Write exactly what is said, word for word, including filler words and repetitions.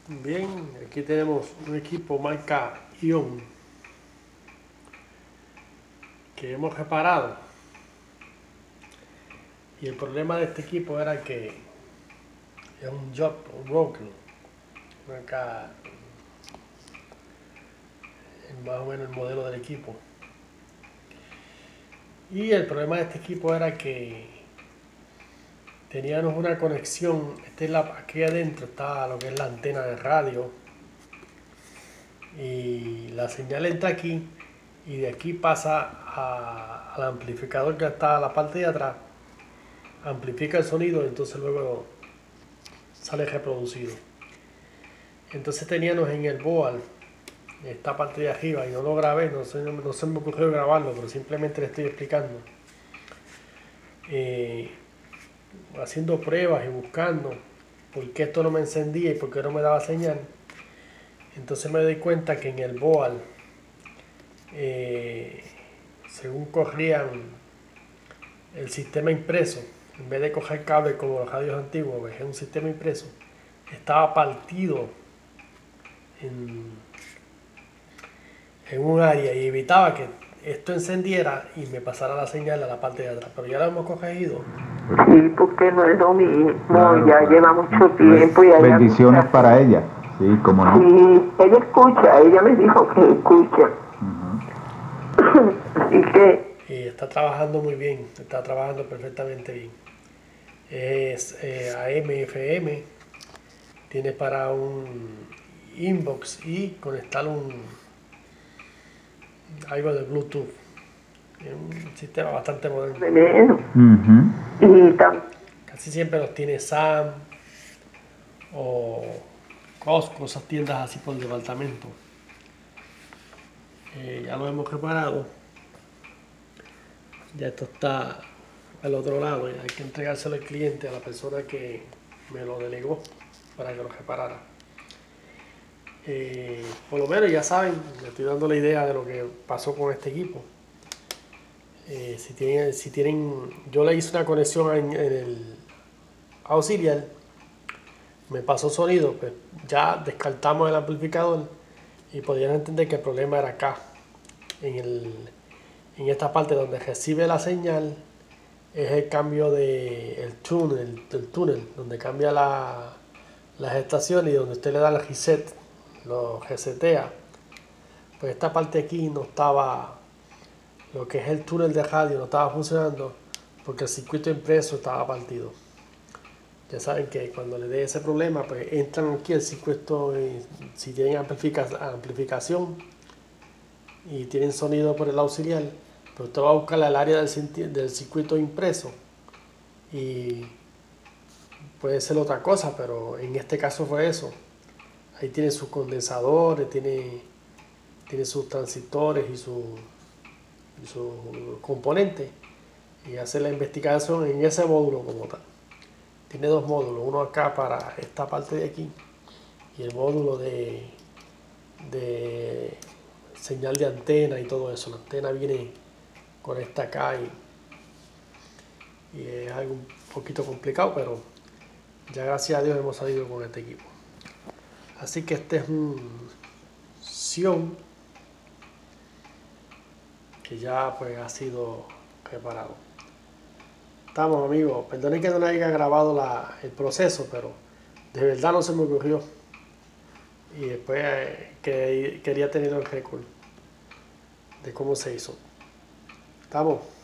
Bien, aquí tenemos un equipo marca Ion que hemos reparado, y el problema de este equipo era que es un job broken, acá es más o menos el modelo del equipo, y el problema de este equipo era que teníamos una conexión. Este es la, aquí adentro está lo que es la antena de radio, y la señal entra aquí y de aquí pasa a, al amplificador que está a la parte de atrás, amplifica el sonido y entonces luego sale reproducido. Entonces teníamos en el board esta parte de arriba, y no lo grabé, no se, no se me ocurrió grabarlo, pero simplemente le estoy explicando, eh, haciendo pruebas y buscando por qué esto no me encendía y por qué no me daba señal. Entonces me doy cuenta que en el board, eh, según corrían el sistema impreso, en vez de coger cable como los radios antiguos, es un sistema impreso, estaba partido en, en un área y evitaba que esto encendiera y me pasara la señal a la parte de atrás. Pero ya lo hemos corregido. Sí, porque no es lo mismo, Claro, ya claro. lleva mucho tiempo. Y ella Bendiciones escucha. para ella, sí, como no. Sí, ella escucha, ella me dijo que escucha. Uh-huh. Así que... Y está trabajando muy bien, está trabajando perfectamente bien. Es eh, A M F M, tiene para un inbox y conectar un algo de Bluetooth. Es un sistema bastante moderno. de menos. Uh-huh. Y tam- Casi siempre los tiene Sam o Costco, esas tiendas así por departamento. Eh, ya lo hemos reparado. Ya esto está al otro lado y hay que entregárselo al cliente, a la persona que me lo delegó para que lo reparara. Eh, por lo menos ya saben, me estoy dando la idea de lo que pasó con este equipo. Eh, si tienen, si tienen, yo le hice una conexión en, en el auxiliar, me pasó sonido, pues ya descartamos el amplificador y podrían entender que el problema era acá, en, el, en esta parte donde recibe la señal, es el cambio de el túnel, el túnel donde cambia la, las estaciones y donde usted le da el reset, lo resetea. Pues esta parte aquí no estaba, lo que es el túnel de radio no estaba funcionando porque el circuito impreso estaba partido. Ya saben que cuando le dé ese problema, pues entran aquí el circuito, y si tienen amplifica, amplificación y tienen sonido por el auxiliar, pero usted va a buscar el área del, del circuito impreso y puede ser otra cosa, pero en este caso fue eso. Ahí tiene sus condensadores, tiene, tiene sus transistores y sus su componentes, y hacer la investigación en ese módulo como tal. Tiene dos módulos, uno acá para esta parte de aquí y el módulo de, de señal de antena y todo eso. La antena viene con esta acá y, y es algo un poquito complicado, pero ya gracias a Dios hemos salido con este equipo. Así que este es un Sion que ya pues ha sido reparado. Estamos, amigos, perdonen que no le haya grabado la, el proceso, pero de verdad no se me ocurrió y después eh, que, quería tener el récord de cómo se hizo. Estamos.